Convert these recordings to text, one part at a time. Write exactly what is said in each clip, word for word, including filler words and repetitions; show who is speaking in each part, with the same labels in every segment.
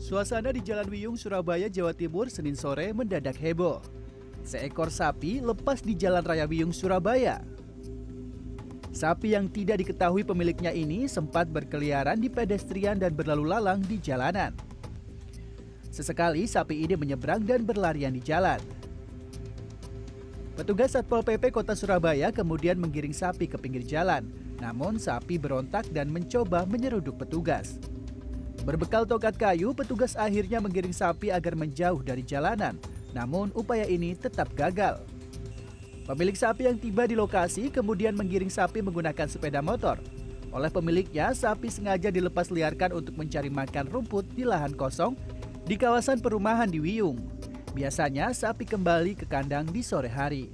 Speaker 1: Suasana di Jalan Wiyung, Surabaya, Jawa Timur, Senin sore mendadak heboh. Seekor sapi lepas di Jalan Raya Wiyung, Surabaya. Sapi yang tidak diketahui pemiliknya ini sempat berkeliaran di pedestrian dan berlalu lalang di jalanan. Sesekali sapi ini menyeberang dan berlarian di jalan. Petugas Satpol P P Kota Surabaya kemudian menggiring sapi ke pinggir jalan. Namun sapi berontak dan mencoba menyeruduk petugas. Berbekal tongkat kayu, petugas akhirnya menggiring sapi agar menjauh dari jalanan. Namun upaya ini tetap gagal. Pemilik sapi yang tiba di lokasi kemudian menggiring sapi menggunakan sepeda motor. Oleh pemiliknya, sapi sengaja dilepas liarkan untuk mencari makan rumput di lahan kosong di kawasan perumahan di Wiyung. Biasanya sapi kembali ke kandang di sore hari.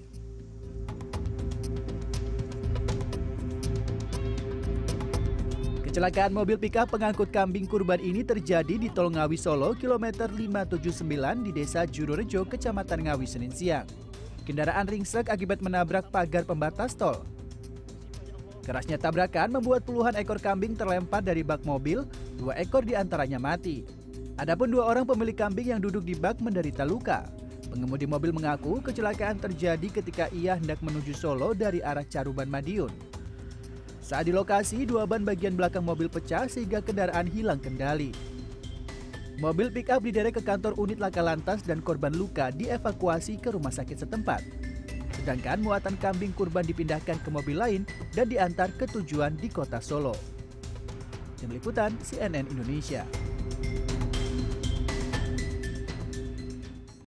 Speaker 1: Kecelakaan mobil pickup pengangkut kambing kurban ini terjadi di Tol Ngawi Solo, kilometer lima tujuh sembilan di Desa Jurorejo, Kecamatan Ngawi, Senin siang. Kendaraan ringsek akibat menabrak pagar pembatas tol. Kerasnya tabrakan membuat puluhan ekor kambing terlempar dari bak mobil, dua ekor diantaranya mati. Adapun dua orang pemilik kambing yang duduk di bak menderita luka. Pengemudi mobil mengaku kecelakaan terjadi ketika ia hendak menuju Solo dari arah Caruban, Madiun. Saat di lokasi, dua ban bagian belakang mobil pecah sehingga kendaraan hilang kendali. Mobil pick-up diderek ke kantor unit laka lantas dan korban luka dievakuasi ke rumah sakit setempat. Sedangkan muatan kambing kurban dipindahkan ke mobil lain dan diantar ke tujuan di kota Solo. Tim Liputan C N N Indonesia.